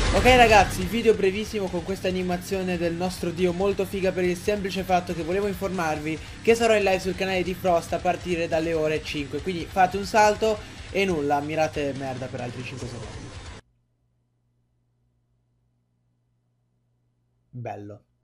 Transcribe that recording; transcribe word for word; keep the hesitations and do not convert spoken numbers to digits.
Ok ragazzi, video brevissimo con questa animazione del nostro dio molto figa per il semplice fatto che volevo informarvi che sarò in live sul canale di Frost a partire dalle ore cinque, quindi fate un salto e nulla, ammirate merda per altri cinque secondi. Bello.